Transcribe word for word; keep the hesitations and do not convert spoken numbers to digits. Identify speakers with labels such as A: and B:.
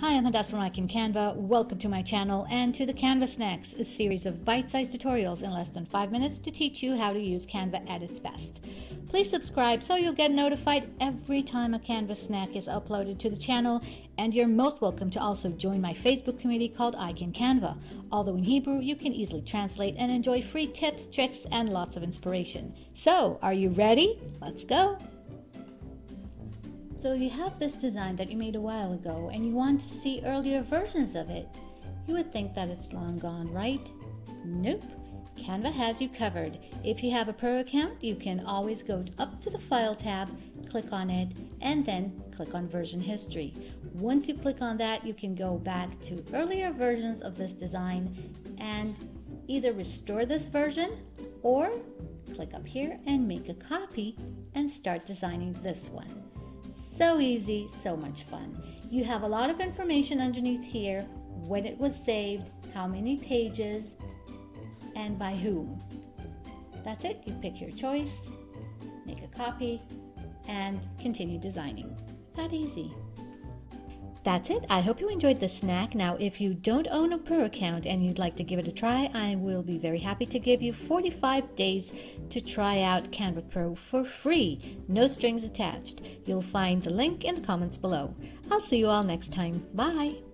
A: Hi, I'm Hadas from I Can Canva. Welcome to my channel and to the Canva Snacks, a series of bite-sized tutorials in less than five minutes to teach you how to use Canva at its best. Please subscribe so you'll get notified every time a Canva snack is uploaded to the channel, and you're most welcome to also join my Facebook community called I Can Canva. Although in Hebrew, you can easily translate and enjoy free tips, tricks, and lots of inspiration. So, are you ready? Let's go! So you have this design that you made a while ago and you want to see earlier versions of it. You would think that it's long gone, right? Nope. Canva has you covered. If you have a Pro account, you can always go up to the File tab, click on it, and then click on Version History. Once you click on that, you can go back to earlier versions of this design and either restore this version or click up here and make a copy and start designing this one. So easy, so much fun. You have a lot of information underneath here, when it was saved, how many pages, and by whom. That's it. You pick your choice, make a copy, and continue designing. That easy. That's it. I hope you enjoyed the snack. Now, if you don't own a Pro account and you'd like to give it a try, I will be very happy to give you forty-five days to try out Canva Pro for free. No strings attached. You'll find the link in the comments below. I'll see you all next time. Bye.